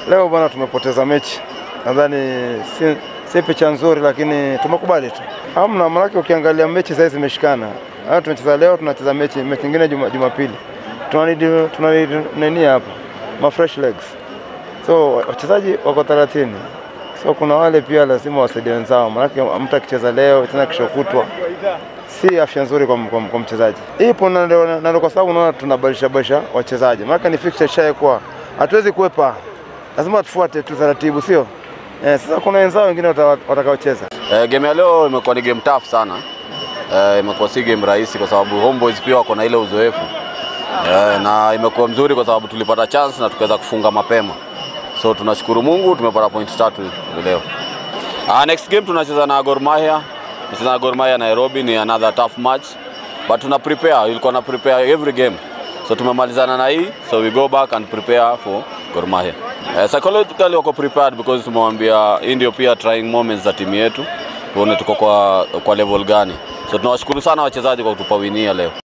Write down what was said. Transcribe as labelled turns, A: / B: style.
A: Leo bwana tumepoteza mechi. Nadhani si picha nzuri lakini tumekubali tu. Hamna maana ukiangalia mechi sasa zimeshikana. Hata tunacheza leo tunacheza mechi nyingine Jumapili. Tunani nini hapa? Ma fresh legs. So wachezaji wako 30. So kuna wale pia lazima wasaidie wenzao. Maana mtu akicheza leo tena kesho kutwa si afya nzuri kwa mchezaji. Ipo na kwa sababu unaona tunabadilisha wachezaji. Maana ni fixture shaye kwa hatuwezi kuepa. Lazima tufuate tu taratibu sio? Sasa kuna wenzao wengine watakaocheza.
B: Game ya leo imekuwa ni game tough sana. Imekuwa si game rahisi kwa sababu Homeboyz pia wako na ile uzoefu. Na imekuwa mzuri kwa sababu tulipata chance na tukaweza kufunga mapema. So tunashukuru Mungu tumepata point 3 leo. Next game tunacheza na Gor Mahia. Tunacheza na Gor Mahia Nairobi, ni another tough match. But tuna prepare, ilikuwa na prepare every game. So tumemalizana na hii, so we go back and prepare for Gor Mahia. Psychologically wako prepared because tumewambia hii ndio pia trying moments za timu yetu. Tuone tuko kwa level gani. So tunawashukuru sana wachezaji kwa kutupa winia leo.